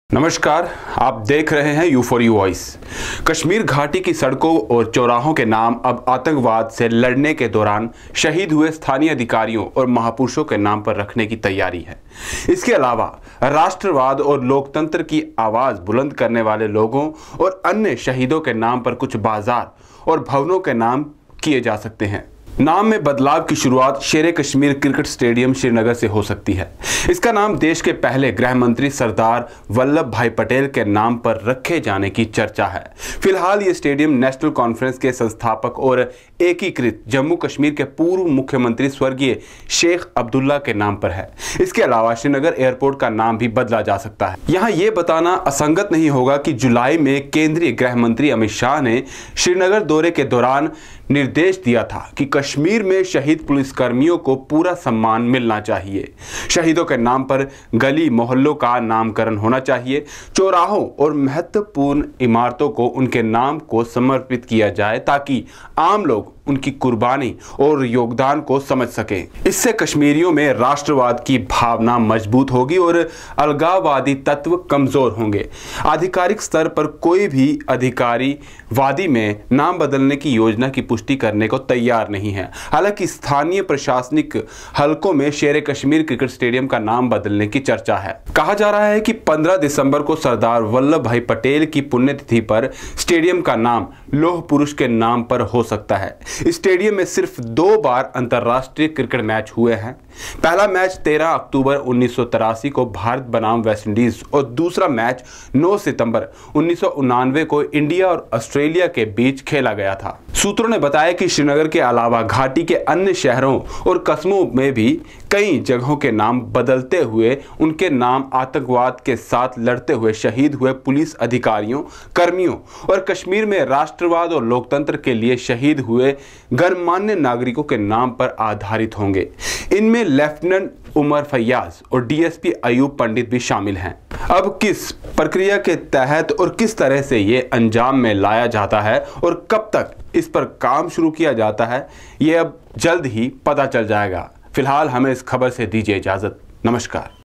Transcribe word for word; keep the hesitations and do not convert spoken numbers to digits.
नमस्कार, आप देख रहे हैं you for you voice. Kashmir घाटी की सड़कों और चौराहों के नाम अब आतंकवाद से लड़ने के दौरान शहीद हुए स्थानीय अधिकारियों और महापुरुषों के नाम पर रखने की तैयारी है। इसके अलावा राष्ट्रवाद और लोकतंत्र की आवाज़ बुलंद करने वाले लोगों और अन्य शहीदों के नाम पर कुछ बाजार और भवनों के नाम किए जा सकते हैं। नाम में बदलाव की शुरुआत शेर कश्मीर क्रिकेट स्टेडियम श्रीनगर से हो सकती है। इसका नाम देश के पहले गृह मंत्री सरदार वल्लभ भाई पटेल के नाम पर रखे जाने की चर्चा है। फिलहाल ये स्टेडियम नेशनल कॉन्फ्रेंस के संस्थापक और एकीकृत जम्मू कश्मीर के पूर्व मुख्यमंत्री स्वर्गीय शेख अब्दुल्ला के नाम पर है। इसके अलावा श्रीनगर एयरपोर्ट का नाम भी बदला जा सकता है। यहाँ ये बताना असंगत नहीं होगा कि जुलाई में केंद्रीय गृह मंत्री अमित शाह ने श्रीनगर दौरे के दौरान निर्देश दिया था कि कश्मीर में शहीद पुलिसकर्मियों को पूरा सम्मान मिलना चाहिए। शहीदों के नाम पर गली मोहल्लों का नामकरण होना चाहिए। चौराहों और महत्वपूर्ण इमारतों को उनके नाम को समर्पित किया जाए ताकि आम लोग उनकी कुर्बानी और योगदान को समझ सकें। इससे कश्मीरियों में राष्ट्रवाद की भावना मजबूत होगी और अलगाववादी तत्व कमजोर होंगे। आधिकारिक स्तर पर कोई भी अधिकारी वादी में नाम बदलने की योजना की पुष्टि करने को तैयार नहीं है। हालांकि स्थानीय प्रशासनिक हलकों में शेर कश्मीर क्रिकेट स्टेडियम का नाम बदलने की चर्चा है। कहा जा रहा है कि पंद्रह दिसंबर को सरदार वल्लभ भाई पटेल की पुण्यतिथि पर स्टेडियम का नाम लौह पुरुष के नाम पर हो सकता है। स्टेडियम में सिर्फ दो बार अंतर्राष्ट्रीय क्रिकेट मैच हुए हैं। पहला मैच तेरह अक्टूबर उन्नीस सौ तिरासी को भारत बनाम वेस्टइंडीज और दूसरा मैच नौ सितंबर उन्नीस सौ उनानवे को इंडिया और ऑस्ट्रेलिया के बीच खेला गया था। सूत्रों ने बताया कि श्रीनगर के अलावा घाटी के अन्य शहरों और कस्बों में भी कई जगहों के नाम बदलते हुए उनके नाम आतंकवाद के साथ लड़ते हुए शहीद हुए पुलिस अधिकारियों, कर्मियों और कश्मीर में राष्ट्रवाद और लोकतंत्र के लिए शहीद हुए गणमान्य नागरिकों के नाम पर आधारित होंगे। इनमें लेफ्टिनेंट उमर फैयाज और डीएसपी अयूब पंडित भी शामिल हैं। अब किस प्रक्रिया के तहत और किस तरह से ये अंजाम में लाया जाता है और कब तक इस पर काम शुरू किया जाता है, ये अब जल्द ही पता चल जाएगा। फिलहाल हमें इस खबर से दीजिए इजाजत। नमस्कार।